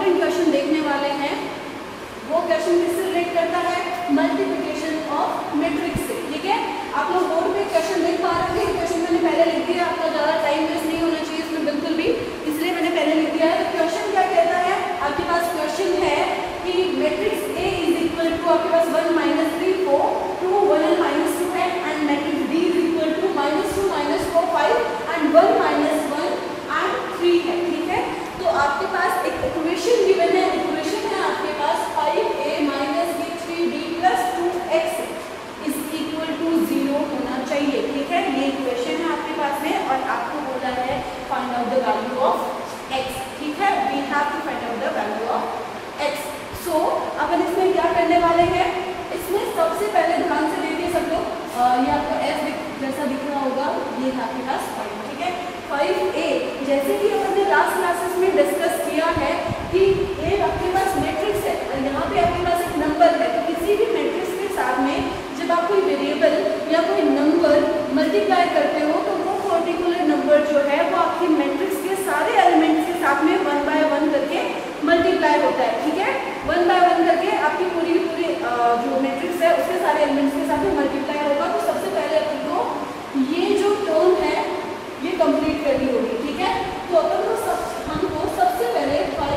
Important question देखने वाले हैं। वो क्वेश्चन किससे रिलेट करता है? मल्टीप्लिकेशन ऑफ मैट्रिक्स से। ठीक है, आप लोग बोर्ड पे क्वेश्चन देख पा रहे हैं। क्वेश्चन मैंने पहले लिख दिया, आपका ज़्यादा टाइम वेस्ट नहीं होना चाहिए इसमें बिल्कुल भी, इसलिए मैंने पहले लिख दिया है। तो क्वेश्चन क्या कहता है? आपके पास क्वेश्चन है कि matrix A is equal to आपके पास 1 - 3 4 2 1 and -2 है, and matrix B is equal to -2 -4 5 and 1 - 1 and 3 है। ठीक है, तो आपके पास एक इक्वेशन गिवन है। इक्वेशन है आपके पास 5a - b 3b + 2x is equal to 0 होना चाहिए। ठीक है, ये इक्वेशन है आपके पास में और आपको बोला है find out the value of x। ठीक है, we have to find out the value of x। So अपन इसमें क्या करने वाले हैं? इसमें सबसे पहले ध्यान से देखिए सब लोग, ये आपको f जैसा दिख रहा होगा, ये है आपके पास 5। ठीक है, 5a जैसे कि हमने लास्ट क्लासेस में डिस्कस किया है कि a आपके पास मैट्रिक्स है और यहाँ पे आपके पास एक नंबर है। तो किसी भी मैट्रिक्स के साथ में जब आप कोई वेरिएबल या कोई नंबर मल्टीप्लाई करते हो तो वो पर्टिकुलर नंबर जो है वो आपकी मैट्रिक्स के सारे एलिमेंट्स के साथ में 1 by 1 करके मल्टीप्लाई होता है। ठीक है, 1 by 1 करके आपकी पूरी जो मैट्रिक्स है उसके सारे एलिमेंट्स के साथ में मल्टीप्लाई होगा। तो सबसे पहले अपन को ये जो टर्म है ये कंप्लीट करनी होगी। ठीक है, तो अपन को हमको सबसे पहले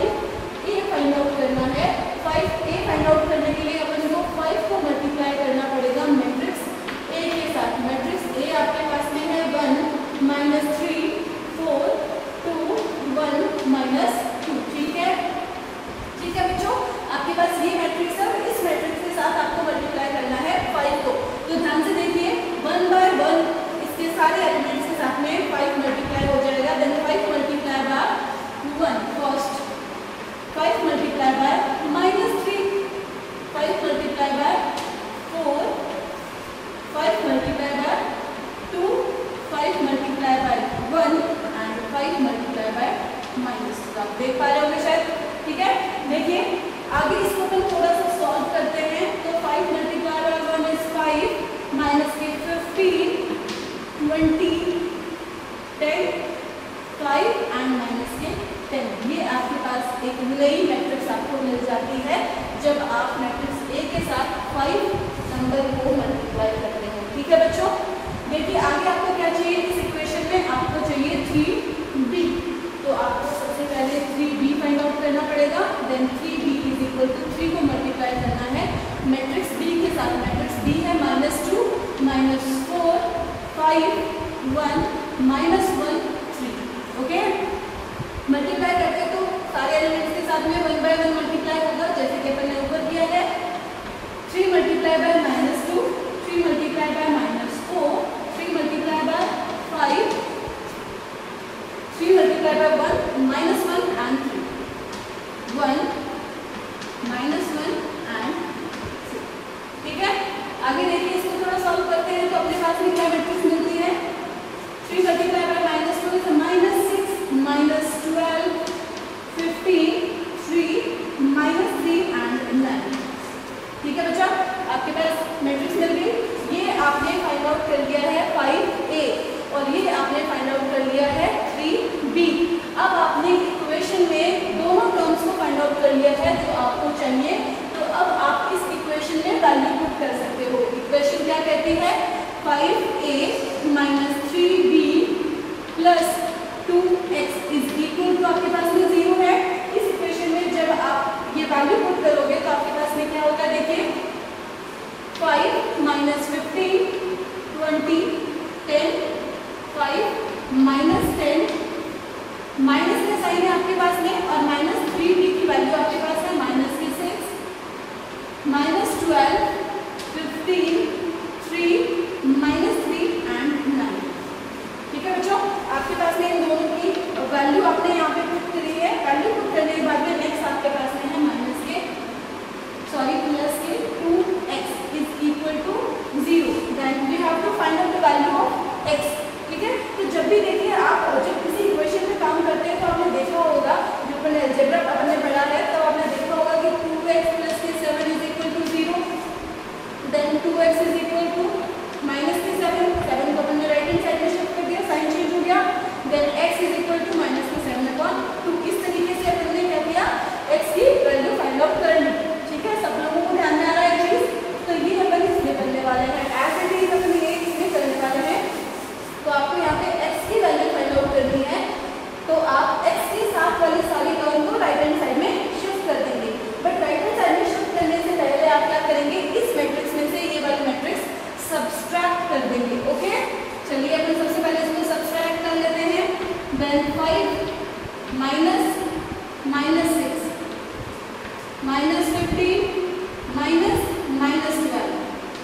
5a फाइंड आउट करना है। 5a फाइंड आउट करने के लिए अपन को 5 को मल्टीप्लाई करना पड़ेगा मैट्रिक्स a के साथ। मैट्रिक्स a आपके पास में है 1 - 3 4 2 1 - 2। ठीक है, ठीक है बच्चों, आपके पास ये मैट्रिक्स है और इस मैट्रिक्स के साथ आपको मल्टीप्लाई करना है 5 को। तो ध्यान से देखिए 1 by 1 इसके सारे एलिमेंट्स के साथ में 5 मल्टीप्लाई हो जाएगा। Then 5 multiply by 1 first, 5 multiply by -3, 5 multiply by 4, 5 multiply by 2, 5 multiply by 1 and 5 multiply by -2। आप देख पा रहे होंगे शायद। ठीक है, देखिए आगे इसको अपन थोड़ा सा सॉल्व करते हैं। तो 5 मल्टीप्लाई बाय 1 इज 5 -के 15 20 10 5 एंड -के 10। ये आपके पास एक नई मैट्रिक्स आपको मिल जाती है जब आप मैट्रिक्स ए के साथ 5 नंबर को मल्टीप्लाई करते हैं। ठीक है बच्चों, देखिए आगे आपको क्या चाहिए इस इक्वेशन में? आपको चाहिए 3b। तो आपको सबसे पहले 3b फाइंड आउट करना पड़ेगा। Then 3b is equal to 3 को मल्टीप्लाई करना है मैट्रिक्स b के साथ। मैट्रिक्स b है -2 -4 5 1 -1 3। ओके, मल्टीप्लाई करते तो सारे एलिमेंट्स के साथ में 1 by 1 मल्टीप्लाई होगा जैसे कि अपन ने ऊपर किया है। 3 multiply by -2, 3 multiply by -4, 3 multiply by 5, 3 multiply by 1 -1 and 3, 1 -1 and 3। ठीक है, आगे देखिए इसको थोड़ा सॉल्व करते हैं तो अपने पास में क्या मैट्रिक्स मिलती है? 3 मल्टीप्लाई बाय -2 इज -6 -12 15 3 -3 एंड 9। ठीक है बच्चा, आपके पास मैट्रिक्स मिल गई। ये आपने फाइंड आउट कर लिया है 5a और ये आपने फाइंड आउट कर लिया है 3b। अब आपने इक्वेशन में दोनों टर्म्स को फाइंड आउट कर लिया है जो आपको चाहिए। तो अब आप इस इक्वेशन में वैल्यू पुट कर सकते हो। इक्वेशन क्या कहती है? 5a - 3b + 2x is equal to आपके पास में 0 है। इस इक्वेशन में जब आप ये वैल्यू पुट करोगे तो आपके पास में क्या होगा? देखिए 5 - 15 20 10 5 -10 माइनस का साइन है आपके पास में और -3b की वैल्यू आपके पास है -6 -12 15 3 -3 एंड 9। ठीक है बच्चों, आपके पास में इन दोनों की वैल्यू आपने यहाँ पे पुट करी है। वैल्यू पुट करने के बाद में नेक्स्ट आपके पास में है +2x is equal to 0। Then we have to find out the then 5 minus minus 6 minus 15 minus minus 12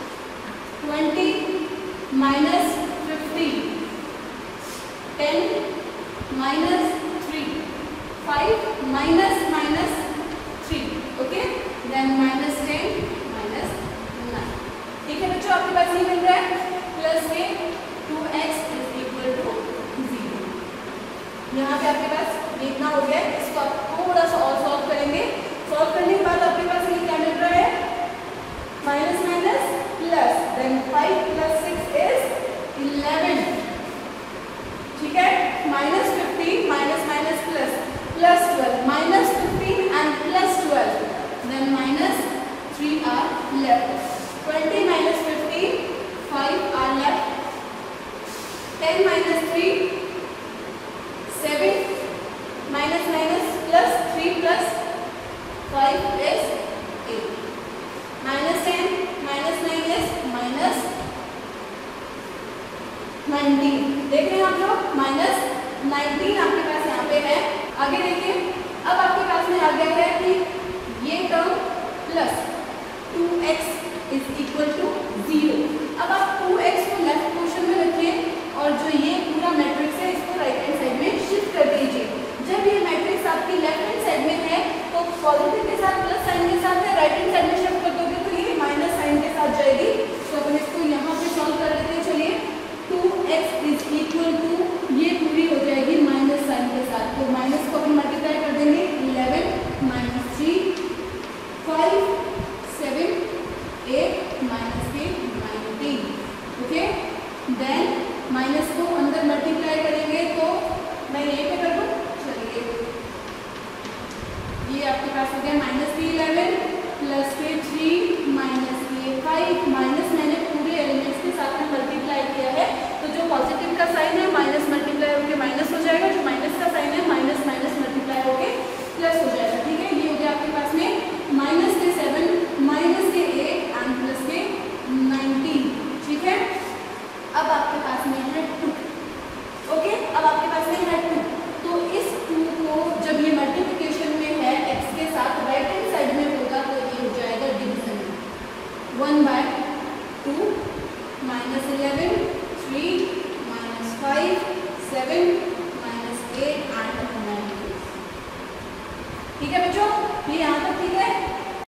20 minus 15 10 minus 3 5 minus minus 3 okay then minus 10 minus 9 ठीक है बच्चों आपके पास ये मिल रहा है प्लस के 2x इज इक्वल टू 0 यहाँ पे आपके पास इतना हो गया है इसको आप थोड़ा सा और सॉल्व करेंगे सॉल्व करने के बाद आपके पास ये क्या मिल रहा है minus minus plus then 5 plus 6 is 11 ठीक है minus 15 minus minus plus plus 12 minus 15 and plus 12 then minus 3 are left 20 minus 15 5 are left 10 minus 3 7 minus minus plus 3 plus 5 is 8 minus 10 minus 9 is minus 19 देख रहे हैं आप लोग minus 19 आपके पास यहाँ पे है आगे देखिए अब आपके पास में आ गया है कि ये term plus 2x is equal to 0 अब आप 2x को लेफ्ट पोर्शन में रखिए और जो ये पूरा मैट्रिक्स है इसको राइट हैंड साइड में शिफ्ट कर दीजिए जब ये मैट्रिक्स आपकी लेफ्ट हैंड साइड में है तो पॉजिटिव के साथ प्लस साइन के साथ है राइट हैंड साइड में शिफ्ट कर दोगे तो ये माइनस साइन के साथ जाएगी तो अपन इसको यहाँ पे सॉल्व कर लेते हैं चलिए 2x इज इक्वल टू ये पूरी हो जाएगी माइनस साइन के साथ तो माइनस को अपन मल्टीप्लाई कर देंगे 11 माइनस 3 5 7 8 माइनस के 19 ओके देन माइनस को अंदर मल्टीप्लाई करेंगे तो मैं ये पे कर दूँ चलिए ये आपके पास हो गया माइनस के 11 प्लस के 3 माइनस के 5 माइनस मैंने पूरे एलिमेंट्स के साथ में मल्टीप्लाई किया है तो जो पॉजिटिव का